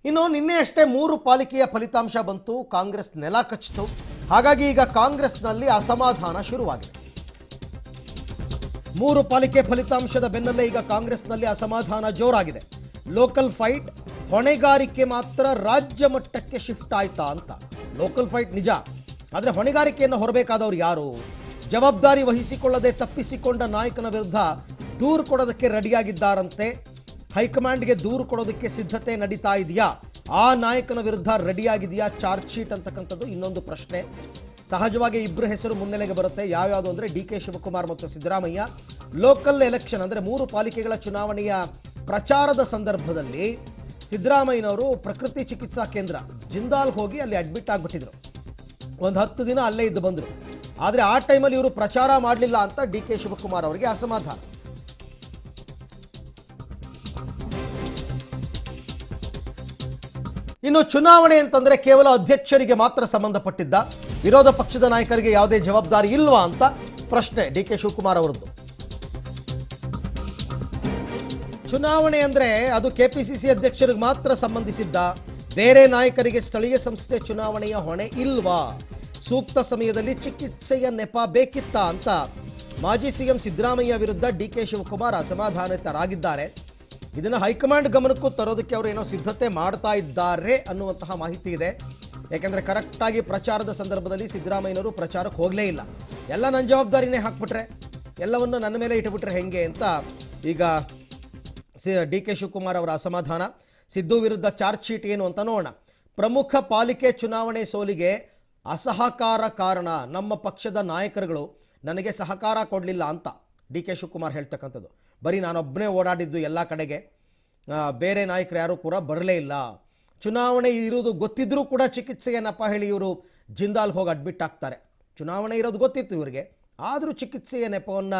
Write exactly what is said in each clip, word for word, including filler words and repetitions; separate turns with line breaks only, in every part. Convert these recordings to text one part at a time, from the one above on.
ಇನ್ನು ನಿನ್ನೆ ಅಷ್ಟೇ ಮೂರು ಪಾಲಿಕೆಯ ಫಲಿತಾಂಶ ಬಂತು, ಕಾಂಗ್ರೆಸ್ ನೆಲ ಕಚ್ಚಿತು. ಹಾಗಾಗಿ ಈಗ ಕಾಂಗ್ರೆಸ್ನಲ್ಲಿ ಅಸಮಾಧಾನ ಶುರುವಾಗಿದೆ. ಮೂರು ಪಾಲಿಕೆ ಫಲಿತಾಂಶದ ಬೆನ್ನಲ್ಲೇ ಈಗ ಕಾಂಗ್ರೆಸ್ನಲ್ಲಿ ಅಸಮಾಧಾನ ಜೋರಾಗಿದೆ. ಲೋಕಲ್ ಫೈಟ್, ಹೊಣೆಗಾರಿಕೆ ಮಾತ್ರ ರಾಜ್ಯ ಮಟ್ಟಕ್ಕೆ ಶಿಫ್ಟ್ ಆಯ್ತಾ ಅಂತ. ಲೋಕಲ್ ಫೈಟ್ ನಿಜ, ಆದರೆ ಹೊಣೆಗಾರಿಕೆಯನ್ನು ಹೊರಬೇಕಾದವರು ಯಾರು? ಜವಾಬ್ದಾರಿ ವಹಿಸಿಕೊಳ್ಳದೆ ತಪ್ಪಿಸಿಕೊಂಡ ನಾಯಕನ ವಿರುದ್ಧ ದೂರು ಕೊಡೋದಕ್ಕೆ ರೆಡಿಯಾಗಿದ್ದಾರಂತೆ. ಹೈಕಮಾಂಡ್ಗೆ ದೂರು ಕೊಡೋದಕ್ಕೆ ಸಿದ್ಧತೆ ನಡೀತಾ ಇದೆಯಾ? ಆ ನಾಯಕನ ವಿರುದ್ಧ ರೆಡಿಯಾಗಿದೆಯಾ ಚಾರ್ಜ್ ಶೀಟ್ ಅಂತಕ್ಕಂಥದ್ದು ಇನ್ನೊಂದು ಪ್ರಶ್ನೆ. ಸಹಜವಾಗಿ ಇಬ್ಬರು ಹೆಸರು ಮುನ್ನೆಲೆಗೆ ಬರುತ್ತೆ. ಯಾವ್ಯಾವುದು ಅಂದರೆ ಡಿ ಕೆ ಶಿವಕುಮಾರ್ ಮತ್ತು ಸಿದ್ದರಾಮಯ್ಯ. ಲೋಕಲ್ ಎಲೆಕ್ಷನ್ ಅಂದರೆ ಮೂರು ಪಾಲಿಕೆಗಳ ಚುನಾವಣೆಯ ಪ್ರಚಾರದ ಸಂದರ್ಭದಲ್ಲಿ ಸಿದ್ದರಾಮಯ್ಯನವರು ಪ್ರಕೃತಿ ಚಿಕಿತ್ಸಾ ಕೇಂದ್ರ ಜಿಂದಾಲ್ ಹೋಗಿ ಅಲ್ಲಿ ಅಡ್ಮಿಟ್ ಆಗಿಬಿಟ್ಟಿದ್ರು. ಒಂದು ಹತ್ತು ದಿನ ಅಲ್ಲೇ ಇದ್ದು ಬಂದರು. ಆದರೆ ಆ ಟೈಮಲ್ಲಿ ಇವರು ಪ್ರಚಾರ ಮಾಡಲಿಲ್ಲ ಅಂತ ಡಿ ಕೆ ಶಿವಕುಮಾರ್ ಅವರಿಗೆ ಅಸಮಾಧಾನ. ಇನ್ನು ಚುನಾವಣೆ ಅಂತಂದ್ರೆ ಕೇವಲ ಅಧ್ಯಕ್ಷರಿಗೆ ಮಾತ್ರ ಸಂಬಂಧಪಟ್ಟಿದ್ದ, ವಿರೋಧ ಪಕ್ಷದ ನಾಯಕರಿಗೆ ಯಾವುದೇ ಜವಾಬ್ದಾರಿ ಇಲ್ವಾ ಅಂತ ಪ್ರಶ್ನೆ ಡಿ ಕೆ ಶಿವಕುಮಾರ್ ಅವರದ್ದು. ಚುನಾವಣೆ ಅಂದ್ರೆ ಅದು ಕೆಪಿಸಿಸಿ ಅಧ್ಯಕ್ಷರಿಗೆ ಮಾತ್ರ ಸಂಬಂಧಿಸಿದ್ದ, ಬೇರೆ ನಾಯಕರಿಗೆ ಸ್ಥಳೀಯ ಸಂಸ್ಥೆ ಚುನಾವಣೆಯ ಹೊಣೆ ಇಲ್ವಾ? ಸೂಕ್ತ ಸಮಯದಲ್ಲಿ ಚಿಕಿತ್ಸೆಯ ನೆಪ ಬೇಕಿತ್ತ ಅಂತ ಮಾಜಿ ಸಿಎಂ ಸಿದ್ದರಾಮಯ್ಯ ವಿರುದ್ಧ ಡಿ ಕೆ ಶಿವಕುಮಾರ್ ಅಸಮಾಧಾನಿತರಾಗಿದ್ದಾರೆ. ಇದನ್ನು ಹೈಕಮಾಂಡ್ ಗಮನಕ್ಕೂ ತರೋದಕ್ಕೆ ಅವರು ಏನೋ ಸಿದ್ಧತೆ ಮಾಡ್ತಾ ಇದ್ದಾರೆ ಅನ್ನುವಂತಹ ಮಾಹಿತಿ ಇದೆ. ಯಾಕೆಂದರೆ ಕರೆಕ್ಟಾಗಿ ಪ್ರಚಾರದ ಸಂದರ್ಭದಲ್ಲಿ ಸಿದ್ದರಾಮಯ್ಯನವರು ಪ್ರಚಾರಕ್ಕೆ ಹೋಗಲೇ ಇಲ್ಲ. ಎಲ್ಲ ನನ್ನ ಜವಾಬ್ದಾರಿನೇ ಹಾಕ್ಬಿಟ್ರೆ, ಎಲ್ಲವನ್ನು ನನ್ನ ಮೇಲೆ ಇಟ್ಟುಬಿಟ್ರೆ ಹೆಂಗೆ ಅಂತ ಈಗ ಸಿ ಡಿ ಕೆ ಶಿವಕುಮಾರ್ ಅವರ ಅಸಮಾಧಾನ. ಸಿದ್ದು ವಿರುದ್ಧ ಚಾರ್ಜ್ ಶೀಟ್ ಏನು ಅಂತ ನೋಡೋಣ. ಪ್ರಮುಖ ಪಾಲಿಕೆ ಚುನಾವಣೆ ಸೋಲಿಗೆ ಅಸಹಕಾರ ಕಾರಣ, ನಮ್ಮ ಪಕ್ಷದ ನಾಯಕರುಗಳು ನನಗೆ ಸಹಕಾರ ಕೊಡಲಿಲ್ಲ ಅಂತ ಡಿ ಕೆ ಶಿವಕುಮಾರ್ ಹೇಳ್ತಕ್ಕಂಥದ್ದು. ಬರೀ ನಾನೊಬ್ಬನೇ ಓಡಾಡಿದ್ದು ಎಲ್ಲ ಕಡೆಗೆ, ಬೇರೆ ನಾಯಕರು ಯಾರೂ ಕೂಡ ಬರಲೇ ಇಲ್ಲ. ಚುನಾವಣೆ ಇರೋದು ಗೊತ್ತಿದ್ರೂ ಕೂಡ ಚಿಕಿತ್ಸೆಯ ನೆಪ ಹೇಳಿ ಇವರು ಜಿಂದಾಲ್ಗೆ ಹೋಗಿ ಅಡ್ಮಿಟ್ ಆಗ್ತಾರೆ. ಚುನಾವಣೆ ಇರೋದು ಗೊತ್ತಿತ್ತು ಇವರಿಗೆ, ಆದರೂ ಚಿಕಿತ್ಸೆಯ ನೆಪವನ್ನು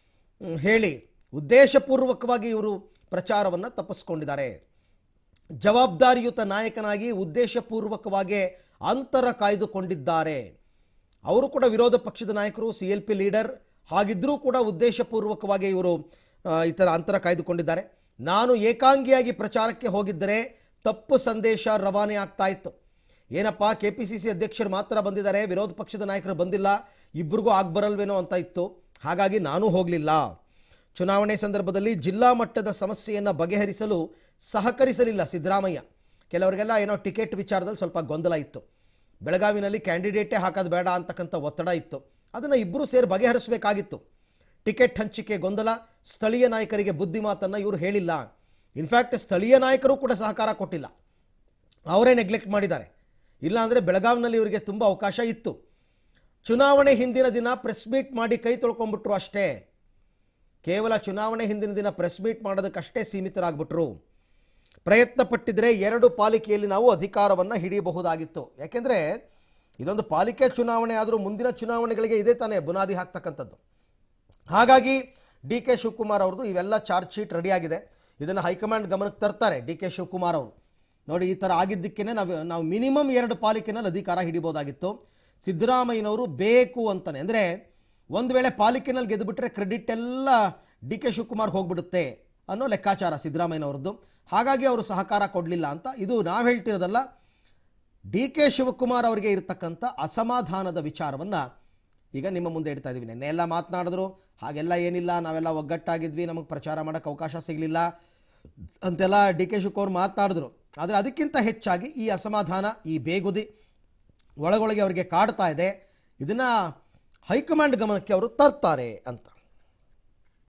ಹೇಳಿ ಉದ್ದೇಶಪೂರ್ವಕವಾಗಿ ಇವರು ಪ್ರಚಾರವನ್ನು ತಪ್ಪಿಸ್ಕೊಂಡಿದ್ದಾರೆ. ಜವಾಬ್ದಾರಿಯುತ ನಾಯಕನಾಗಿ ಉದ್ದೇಶಪೂರ್ವಕವಾಗಿ ಅಂತರ ಕಾಯ್ದುಕೊಂಡಿದ್ದಾರೆ. ಅವರು ಕೂಡ ವಿರೋಧ ಪಕ್ಷದ ನಾಯಕರು, ಸಿ ಎಲ್ ಪಿ ಲೀಡರ್, ಹಾಗಿದ್ರೂ ಕೂಡ ಉದ್ದೇಶಪೂರ್ವಕವಾಗಿ ಇವರು ಈ ಥರ ಅಂತರ ಕಾಯ್ದುಕೊಂಡಿದ್ದಾರೆ. ನಾನು ಏಕಾಂಗಿಯಾಗಿ ಪ್ರಚಾರಕ್ಕೆ ಹೋಗಿದ್ದರೆ ತಪ್ಪು ಸಂದೇಶ ರವಾನೆ ಆಗ್ತಾ ಇತ್ತು. ಏನಪ್ಪ ಕೆ ಪಿ ಸಿ ಸಿ ಅಧ್ಯಕ್ಷರು ಮಾತ್ರ ಬಂದಿದ್ದಾರೆ, ವಿರೋಧ ಪಕ್ಷದ ನಾಯಕರು ಬಂದಿಲ್ಲ, ಇಬ್ಬರಿಗೂ ಆಗ್ಬರಲ್ವೇನೋ ಅಂತ ಇತ್ತು. ಹಾಗಾಗಿ ನಾನು ಹೋಗಲಿಲ್ಲ. ಚುನಾವಣೆ ಸಂದರ್ಭದಲ್ಲಿ ಜಿಲ್ಲಾ ಮಟ್ಟದ ಸಮಸ್ಯೆಯನ್ನು ಬಗೆಹರಿಸಲು ಸಹಕರಿಸಲಿಲ್ಲ ಸಿದ್ದರಾಮಯ್ಯ. ಕೆಲವರಿಗೆಲ್ಲ ಏನೋ ಟಿಕೆಟ್ ವಿಚಾರದಲ್ಲಿ ಸ್ವಲ್ಪ ಗೊಂದಲ ಇತ್ತು. ಬೆಳಗಾವಿನಲ್ಲಿ ಕ್ಯಾಂಡಿಡೇಟೇ ಹಾಕೋದು ಬೇಡ ಅಂತಕ್ಕಂಥ ಒತ್ತಡ ಇತ್ತು. ಅದನ್ನು ಇಬ್ಬರು ಸೇರಿ ಬಗೆಹರಿಸಬೇಕಾಗಿತ್ತು. ಟಿಕೆಟ್ ಹಂಚಿಕೆ ಗೊಂದಲ, ಸ್ಥಳೀಯ ನಾಯಕರಿಗೆ ಬುದ್ಧಿ ಮಾತನ್ನು ಇವರು ಹೇಳಿಲ್ಲ. ಇನ್ಫ್ಯಾಕ್ಟ್ ಸ್ಥಳೀಯ ನಾಯಕರು ಕೂಡ ಸಹಕಾರ ಕೊಟ್ಟಿಲ್ಲ, ಅವರೇ ನೆಗ್ಲೆಕ್ಟ್ ಮಾಡಿದ್ದಾರೆ. ಇಲ್ಲಾಂದರೆ ಬೆಳಗಾವಿನಲ್ಲಿ ಇವರಿಗೆ ತುಂಬ ಅವಕಾಶ ಇತ್ತು. ಚುನಾವಣೆ ಹಿಂದಿನ ದಿನ ಪ್ರೆಸ್ ಮೀಟ್ ಮಾಡಿ ಕೈ ತೊಳ್ಕೊಂಡ್ಬಿಟ್ರು ಅಷ್ಟೇ. ಕೇವಲ ಚುನಾವಣೆ ಹಿಂದಿನ ದಿನ ಪ್ರೆಸ್ ಮೀಟ್ ಮಾಡೋದಕ್ಕಷ್ಟೇ ಸೀಮಿತರಾಗ್ಬಿಟ್ರು. ಪ್ರಯತ್ನ ಪಟ್ಟಿದ್ರೆ ಎರಡು ಪಾಲಿಕೆಯಲ್ಲಿ ನಾವು ಅಧಿಕಾರವನ್ನು ಹಿಡಿಯಬಹುದಾಗಿತ್ತು. ಯಾಕೆಂದರೆ ಇದೊಂದು ಪಾಲಿಕೆ ಚುನಾವಣೆ ಆದರೂ ಮುಂದಿನ ಚುನಾವಣೆಗಳಿಗೆ ಇದೇ ತಾನೇ ಬುನಾದಿ ಹಾಕ್ತಕ್ಕಂಥದ್ದು. ಹಾಗಾಗಿ ಡಿ ಕೆ ಶಿವಕುಮಾರ್ ಅವ್ರದ್ದು ಇವೆಲ್ಲ ಚಾರ್ಜ್ ಶೀಟ್ ರೆಡಿಯಾಗಿದೆ. ಇದನ್ನು ಹೈಕಮಾಂಡ್ ಗಮನಕ್ಕೆ ತರ್ತಾರೆ ಡಿ ಕೆ ಶಿವಕುಮಾರ್ ಅವರು. ನೋಡಿ, ಈ ಥರ ಆಗಿದ್ದಕ್ಕೇ ನಾವು ನಾವು ಮಿನಿಮಮ್ ಎರಡು ಪಾಲಿಕೆನಲ್ಲಿ ಅಧಿಕಾರ ಹಿಡಿಬೋದಾಗಿತ್ತು. ಸಿದ್ದರಾಮಯ್ಯನವರು ಬೇಕು ಅಂತಾನೆ, ಅಂದರೆ ಒಂದು ವೇಳೆ ಪಾಲಿಕೆನಲ್ಲಿ ಗೆದ್ದುಬಿಟ್ರೆ ಕ್ರೆಡಿಟ್ ಎಲ್ಲ ಡಿ ಕೆ ಶಿವಕುಮಾರ್ ಹೋಗ್ಬಿಡುತ್ತೆ ಅನ್ನೋ ಲೆಕ್ಕಾಚಾರ ಸಿದ್ದರಾಮಯ್ಯನವ್ರದ್ದು. ಹಾಗಾಗಿ ಅವರು ಸಹಕಾರ ಕೊಡಲಿಲ್ಲ ಅಂತ. ಇದು ನಾವು ಹೇಳ್ತಿರೋದಲ್ಲ, ಡಿ ಕೆ ಶಿವಕುಮಾರ್ ಅವರಿಗೆ ಇರತಕ್ಕಂಥ ಅಸಮಾಧಾನದ ವಿಚಾರವನ್ನು ಈಗ ನಿಮ್ಮ ಮುಂದೆ ಇಡ್ತಾ ಇದ್ದೀವಿ. ನೆನ್ನೆ ಎಲ್ಲ ಮಾತನಾಡಿದ್ರು, ಹಾಗೆಲ್ಲ ಏನಿಲ್ಲ, ನಾವೆಲ್ಲ ಒಗ್ಗಟ್ಟಾಗಿದ್ವಿ, ನಮಗೆ ಪ್ರಚಾರ ಮಾಡೋಕ್ಕೆ ಅವಕಾಶ ಸಿಗಲಿಲ್ಲ ಅಂತೆಲ್ಲ ಡಿ ಕೆ ಶಿವಕುಮಾರ್ ಮಾತನಾಡಿದ್ರು. ಆದರೆ ಅದಕ್ಕಿಂತ ಹೆಚ್ಚಾಗಿ ಈ ಅಸಮಾಧಾನ, ಈ ಬೇಗುದಿ ಒಳಗೊಳಗೆ ಅವರಿಗೆ ಕಾಡ್ತಾ ಇದೆ. ಇದನ್ನು ಹೈಕಮಾಂಡ್ ಗಮನಕ್ಕೆ ಅವರು ತರ್ತಾರೆ ಅಂತ.